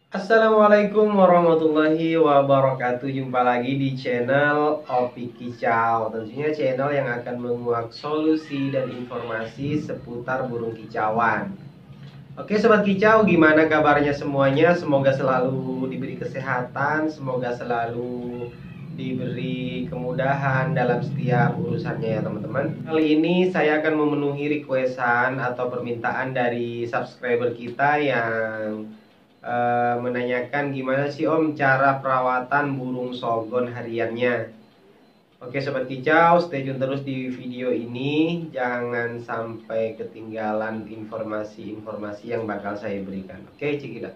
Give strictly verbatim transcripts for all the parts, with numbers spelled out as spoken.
Assalamualaikum warahmatullahi wabarakatuh. Jumpa lagi di channel Opi Kicau. Tentunya channel yang akan menguak solusi dan informasi seputar burung kicauan. Oke sobat kicau, gimana kabarnya semuanya? Semoga selalu diberi kesehatan, semoga selalu diberi kemudahan dalam setiap urusannya ya teman-teman. Kali ini saya akan memenuhi requestan atau permintaan dari subscriber kita yang Uh, menanyakan gimana sih Om cara perawatan burung sogon hariannya. Oke sobat kicau, stay tune terus di video ini. Jangan sampai ketinggalan informasi-informasi yang bakal saya berikan. Oke, cekidot.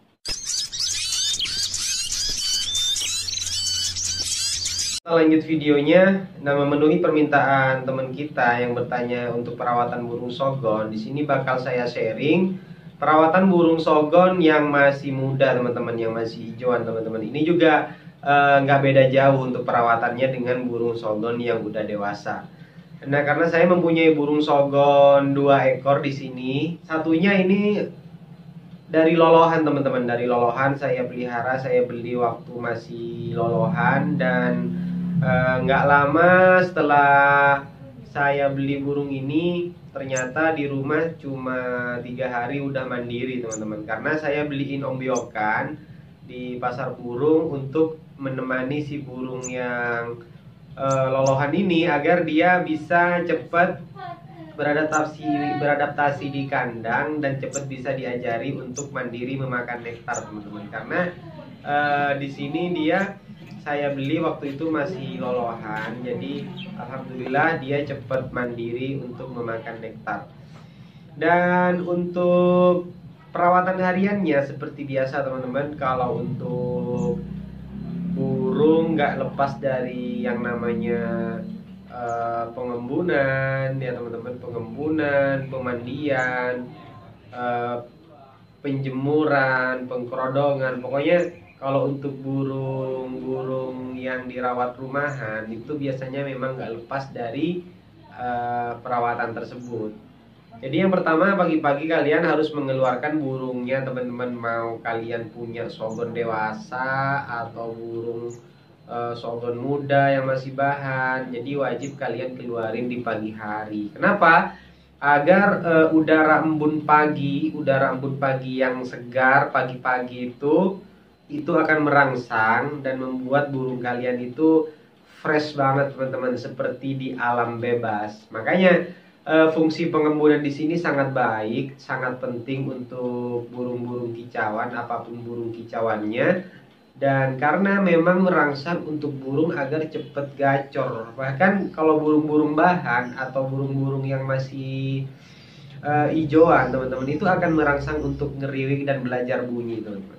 Kita lanjut videonya. Nah, memenuhi permintaan teman kita yang bertanya untuk perawatan burung sogon, di sini bakal saya sharing perawatan burung sogon yang masih muda teman-teman, yang masih hijauan teman-teman. Ini juga nggak uh, beda jauh untuk perawatannya dengan burung sogon yang udah dewasa. Nah, karena saya mempunyai burung sogon dua ekor di sini. Satunya ini dari lolohan teman-teman, dari lolohan saya pelihara, saya beli waktu masih lolohan. Dan nggak uh, lama setelah saya beli burung ini, ternyata di rumah cuma tiga hari udah mandiri teman-teman. Karena saya beliin ombyokan di pasar burung untuk menemani si burung yang uh, lolohan ini agar dia bisa cepat beradaptasi beradaptasi di kandang dan cepat bisa diajari untuk mandiri memakan nektar teman-teman. Karena uh, di sini dia saya beli waktu itu masih lolohan, jadi alhamdulillah dia cepat mandiri untuk memakan nektar. Dan untuk perawatan hariannya seperti biasa teman-teman, kalau untuk burung nggak lepas dari yang namanya uh, pengembunan ya teman-teman, pengembunan, pemandian, uh, penjemuran, pengkerodongan. Pokoknya kalau untuk burung-burung yang dirawat rumahan itu biasanya memang nggak lepas dari uh, perawatan tersebut. Jadi yang pertama, pagi-pagi kalian harus mengeluarkan burungnya teman-teman. Mau kalian punya sogon dewasa atau burung uh, sogon muda yang masih bahan, jadi wajib kalian keluarin di pagi hari. Kenapa? Agar uh, udara embun pagi, udara embun pagi yang segar pagi-pagi itu itu akan merangsang dan membuat burung kalian itu fresh banget teman-teman, seperti di alam bebas. Makanya e, fungsi pengembunan di sini sangat baik, sangat penting untuk burung-burung kicauan, apapun burung kicauannya. Dan karena memang merangsang untuk burung agar cepat gacor. Bahkan kalau burung-burung bahan atau burung-burung yang masih e, hijauan teman-teman, itu akan merangsang untuk ngeriwing dan belajar bunyi teman-teman.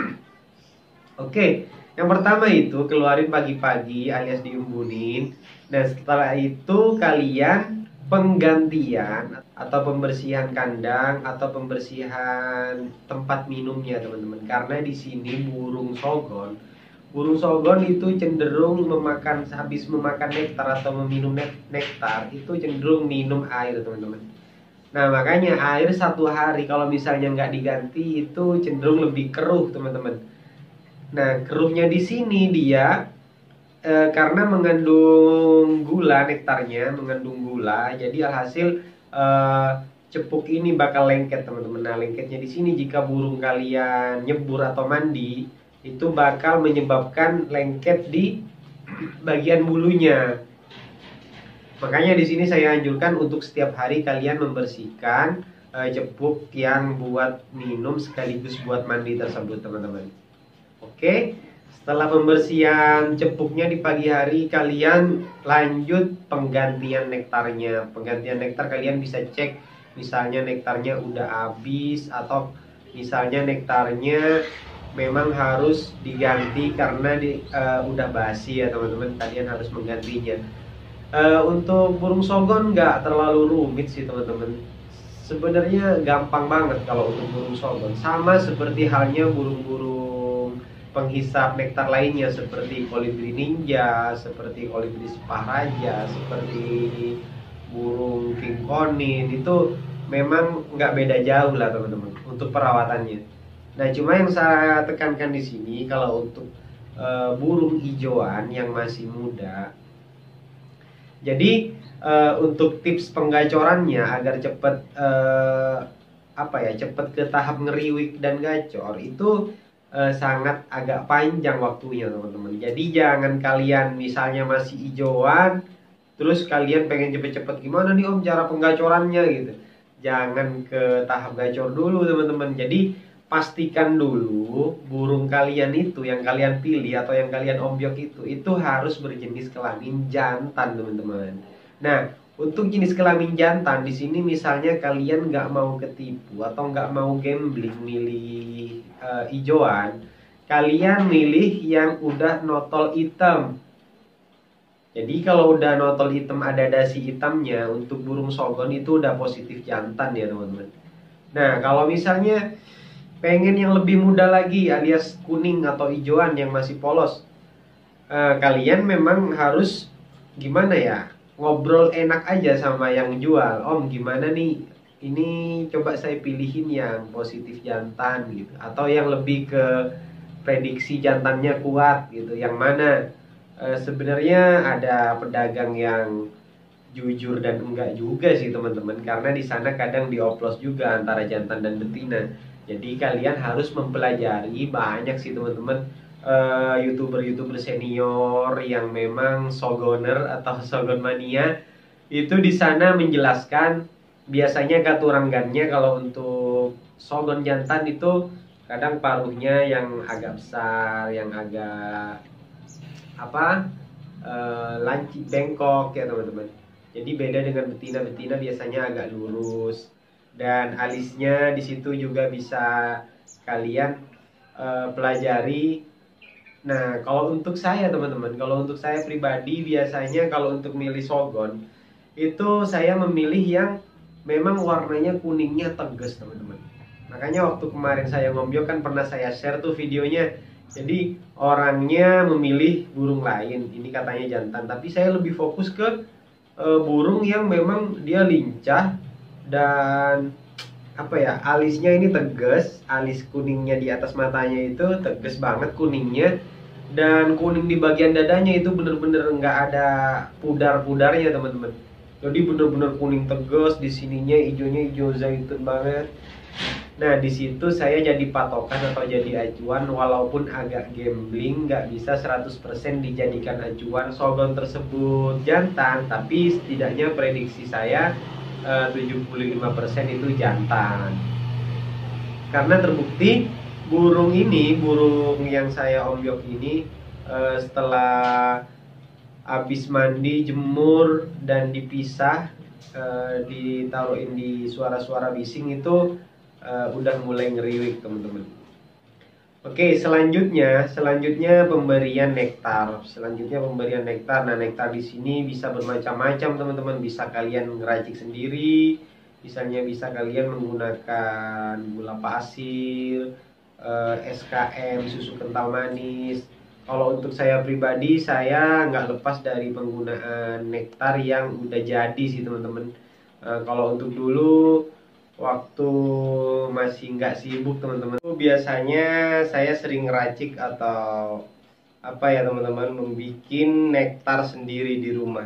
Oke, yang pertama itu keluarin pagi-pagi alias diumbunin. Dan setelah itu kalian penggantian atau pembersihan kandang atau pembersihan tempat minumnya teman-teman. Karena di sini burung sogon, burung sogon itu cenderung memakan, habis memakan nektar atau meminum nektar itu cenderung minum air teman-teman. Nah makanya air satu hari kalau misalnya nggak diganti itu cenderung lebih keruh teman-teman. Nah, keruhnya di sini dia e, karena mengandung gula, nektarnya mengandung gula, jadi alhasil e, cepuk ini bakal lengket teman-teman. Nah, lengketnya di sini jika burung kalian nyebur atau mandi, itu bakal menyebabkan lengket di bagian bulunya. Makanya di sini saya anjurkan untuk setiap hari kalian membersihkan e, cepuk yang buat minum sekaligus buat mandi tersebut teman-teman. Oke, setelah pembersihan cepuknya di pagi hari, kalian lanjut penggantian nektarnya. Penggantian nektar kalian bisa cek, misalnya nektarnya udah habis atau misalnya nektarnya memang harus diganti karena di, uh, udah basi ya teman-teman. Kalian harus menggantinya. Uh, untuk burung sogon nggak terlalu rumit sih teman-teman. Sebenarnya gampang banget kalau untuk burung sogon. Sama seperti halnya burung-burung penghisap nektar lainnya seperti kolibri ninja, seperti kolibri separaja, seperti burung king konin, itu memang nggak beda jauh lah teman-teman untuk perawatannya. Nah, cuma yang saya tekankan di sini kalau untuk e, burung hijauan yang masih muda, jadi e, untuk tips penggacorannya agar cepat e, apa ya, cepat ke tahap ngeriwik dan gacor itu e, sangat agak panjang waktunya teman-teman. Jadi jangan kalian misalnya masih hijauan terus kalian pengen cepet-cepet, gimana nih om cara penggacorannya gitu. Jangan ke tahap gacor dulu teman-teman. Jadi pastikan dulu burung kalian itu yang kalian pilih atau yang kalian ombyok itu itu harus berjenis kelamin jantan teman-teman. Nah, untuk jenis kelamin jantan di sini misalnya kalian nggak mau ketipu atau nggak mau gambling milih uh, hijauan, kalian milih yang udah notol hitam. Jadi kalau udah notol hitam ada dasi hitamnya untuk burung sogon itu udah positif jantan ya teman-teman. Nah, kalau misalnya pengen yang lebih muda lagi alias kuning atau hijauan yang masih polos, eh, kalian memang harus gimana ya, ngobrol enak aja sama yang jual. Om gimana nih, ini coba saya pilihin yang positif jantan gitu, atau yang lebih ke prediksi jantannya kuat gitu, yang mana? E, sebenarnya ada pedagang yang jujur dan enggak juga sih teman-teman, karena di sana kadang dioplos juga antara jantan dan betina. Jadi kalian harus mempelajari banyak sih teman-teman, uh, youtuber-youtuber senior yang memang sogoner atau sogon mania itu di sana menjelaskan. Biasanya katurangannya kalau untuk sogon jantan itu kadang paruhnya yang agak besar, yang agak apa uh, lancip bengkok ya teman-teman. Jadi beda dengan betina-betina biasanya agak lurus, dan alisnya di situ juga bisa kalian uh, pelajari. Nah, kalau untuk saya teman-teman, kalau untuk saya pribadi biasanya kalau untuk milih sogon itu saya memilih yang memang warnanya kuningnya tegas teman-teman. Makanya waktu kemarin saya ngombyok kan pernah saya share tuh videonya. Jadi orangnya memilih burung lain, ini katanya jantan, tapi saya lebih fokus ke e, burung yang memang dia lincah dan apa ya, alisnya ini tegas, alis kuningnya di atas matanya itu tegas banget kuningnya, dan kuning di bagian dadanya itu bener-bener nggak ada pudar-pudarnya teman-teman. Jadi bener-bener kuning tegas, di sininya hijaunya hijau zaitun banget. Nah, di situ saya jadi patokan atau jadi acuan, walaupun agak gambling, nggak bisa seratus persen dijadikan acuan sogon tersebut jantan, tapi setidaknya prediksi saya eh, tujuh puluh lima persen itu jantan. Karena terbukti burung ini, burung yang saya ombyok ini eh, setelah habis mandi, jemur, dan dipisah, eh, ditaruhin di suara-suara bising itu Uh, udah mulai ngeriwik teman-teman. Oke, selanjutnya selanjutnya pemberian nektar. Selanjutnya pemberian nektar. Nah, nektar di sini bisa bermacam-macam teman-teman. Bisa kalian ngeracik sendiri, misalnya bisa kalian menggunakan gula pasir, uh, S K M, susu kental manis. Kalau untuk saya pribadi, saya nggak lepas dari penggunaan nektar yang udah jadi sih teman-teman. Uh, kalau untuk dulu waktu masih nggak sibuk teman-teman, biasanya saya sering ngeracik atau apa ya teman-teman, membuat nektar sendiri di rumah.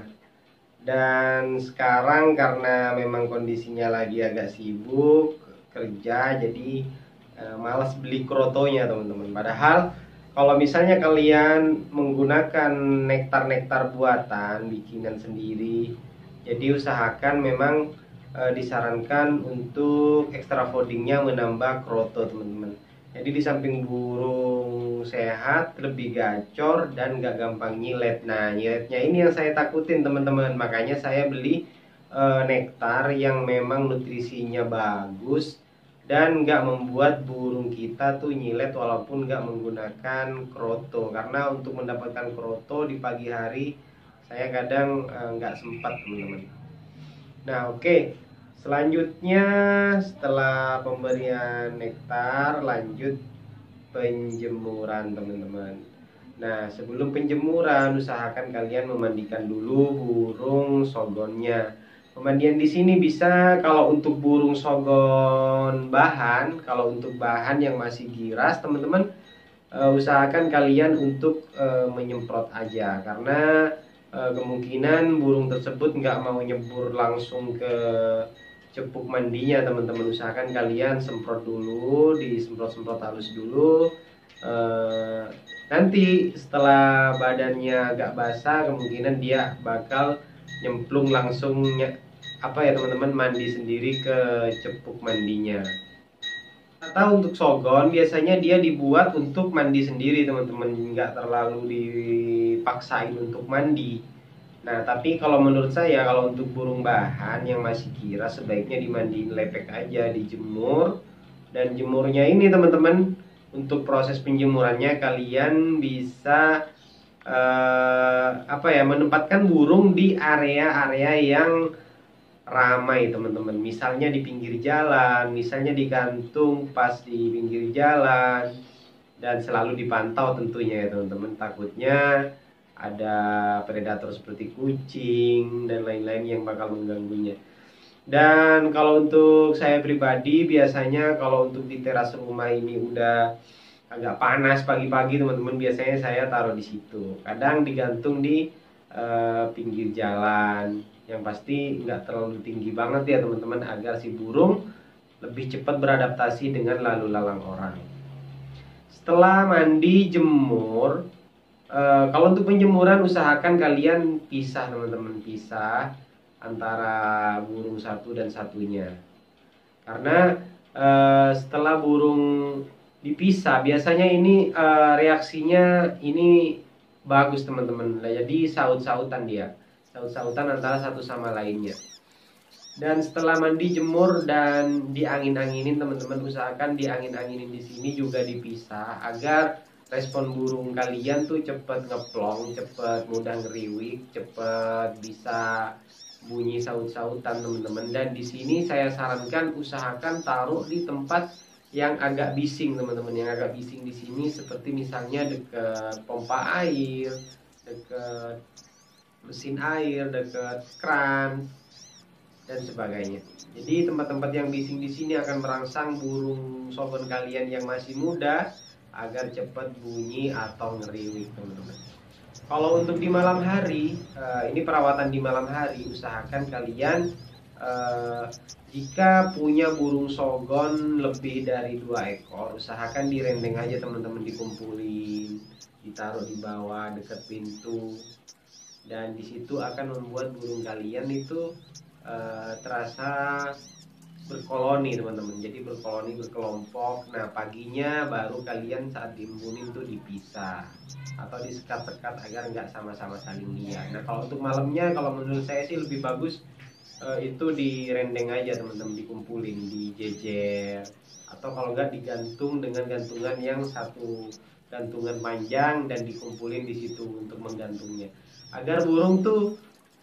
Dan sekarang karena memang kondisinya lagi agak sibuk kerja, jadi eh, malas beli krotonya teman-teman. Padahal kalau misalnya kalian menggunakan nektar-nektar buatan bikinan sendiri, jadi usahakan memang E, disarankan untuk extra foodingnya menambah kroto teman-teman. Jadi di samping burung sehat, lebih gacor dan gak gampang nyilet. Nah, nyiletnya ini yang saya takutin teman-teman. Makanya saya beli e, nektar yang memang nutrisinya bagus dan gak membuat burung kita tuh nyilet walaupun gak menggunakan kroto. Karena untuk mendapatkan kroto di pagi hari saya kadang e, gak sempat teman-teman. Nah, oke. Okay. Selanjutnya setelah pemberian nektar, lanjut penjemuran teman-teman. Nah, sebelum penjemuran usahakan kalian memandikan dulu burung sogonnya. Pemandian di sini bisa kalau untuk burung sogon bahan, kalau untuk bahan yang masih giras, teman-teman uh, usahakan kalian untuk uh, menyemprot aja, karena uh, kemungkinan burung tersebut nggak mau nyebur langsung ke cepuk mandinya. Teman-teman usahakan kalian semprot dulu, disemprot-semprot halus dulu. Uh, nanti setelah badannya agak basah, kemungkinan dia bakal nyemplung langsung apa ya teman-teman, mandi sendiri ke cepuk mandinya. Atau untuk sogon biasanya dia dibuat untuk mandi sendiri teman-teman, nggak terlalu dipaksain untuk mandi. Nah tapi kalau menurut saya, kalau untuk burung bahan yang masih kira, sebaiknya dimandiin lepek aja, dijemur. Dan jemurnya ini teman-teman, untuk proses penjemurannya kalian bisa eh, apa ya, menempatkan burung di area-area yang ramai teman-teman, misalnya di pinggir jalan, misalnya digantung pas di pinggir jalan, dan selalu dipantau tentunya ya teman-teman, takutnya ada predator seperti kucing dan lain-lain yang bakal mengganggunya. Dan kalau untuk saya pribadi, biasanya kalau untuk di teras rumah ini udah agak panas pagi-pagi teman-teman, biasanya saya taruh di situ. Kadang digantung di uh, pinggir jalan, yang pasti nggak terlalu tinggi banget ya teman-teman, agar si burung lebih cepat beradaptasi dengan lalu lalang orang. Setelah mandi, jemur, uh, kalau untuk penjemuran usahakan kalian pisah teman-teman, pisah antara burung satu dan satunya, karena uh, setelah burung dipisah biasanya ini uh, reaksinya ini bagus teman-teman, jadi saut-sautan dia, saut-sautan antara satu sama lainnya. Dan setelah mandi, jemur, dan diangin-anginin teman-teman, usahakan diangin-anginin di sini juga dipisah, agar respon burung kalian tuh cepet ngeplong, cepet mudah ngeriwik, cepet bisa bunyi saut-sautan teman-teman. Dan di sini saya sarankan usahakan taruh di tempat yang agak bising teman-teman, yang agak bising di sini seperti misalnya dekat pompa air, dekat mesin air, dekat kran dan sebagainya. Jadi tempat-tempat yang bising di sini akan merangsang burung sogon kalian yang masih muda agar cepat bunyi atau ngeriwik teman-teman. Kalau untuk di malam hari, ini perawatan di malam hari, usahakan kalian Uh, jika punya burung sogon lebih dari dua ekor, usahakan direndeng aja teman-teman, dikumpulin, ditaruh di bawah dekat pintu, dan disitu akan membuat burung kalian itu uh, terasa berkoloni teman-teman, jadi berkoloni, berkelompok. Nah paginya baru kalian saat diembunin tuh dipisah atau disekat-sekat agar nggak sama-sama saling lihat. Nah kalau untuk malamnya, kalau menurut saya sih lebih bagus Uh, itu direndeng aja teman-teman, dikumpulin, dijejer, atau kalau enggak digantung dengan gantungan yang satu gantungan panjang dan dikumpulin di situ untuk menggantungnya, agar burung tuh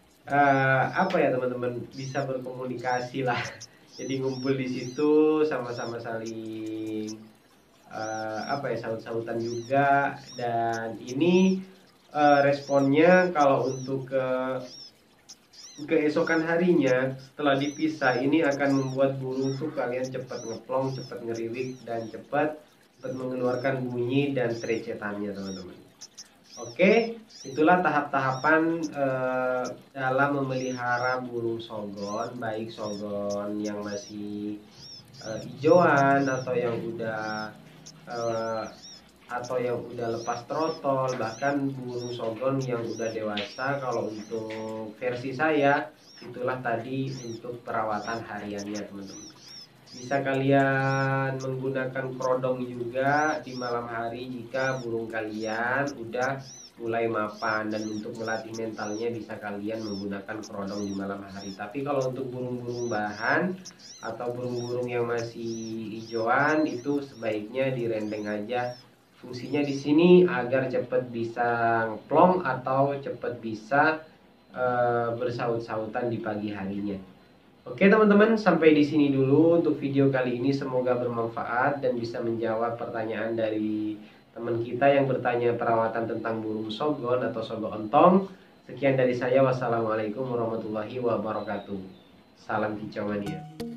uh, apa ya teman-teman, bisa berkomunikasi lah. Jadi ngumpul di situ sama-sama saling uh, apa ya, saut-sautan juga. Dan ini uh, responnya kalau untuk ke uh, keesokan harinya setelah dipisah ini akan membuat burung tuh kalian cepat ngeplong, cepat ngeriwik, dan cepat cepat mengeluarkan bunyi dan trecetannya teman-teman. Oke, itulah tahap-tahapan eh, dalam memelihara burung sogon, baik sogon yang masih eh, hijauan atau yang udah eh, atau yang udah lepas trotol, bahkan burung sogon yang udah dewasa. Kalau untuk versi saya, itulah tadi untuk perawatan hariannya teman-teman. Bisa kalian menggunakan kerodong juga di malam hari jika burung kalian udah mulai mapan, dan untuk melatih mentalnya bisa kalian menggunakan kerodong di malam hari. Tapi kalau untuk burung-burung bahan atau burung-burung yang masih hijauan, itu sebaiknya direndeng aja. Fungsinya di sini agar cepat bisa plong atau cepat bisa e, bersaut-sautan di pagi harinya. Oke teman-teman, sampai di sini dulu untuk video kali ini. Semoga bermanfaat dan bisa menjawab pertanyaan dari teman kita yang bertanya perawatan tentang burung sogon atau sogo ontong. Sekian dari saya, wassalamualaikum warahmatullahi wabarakatuh. Salam kicau mania.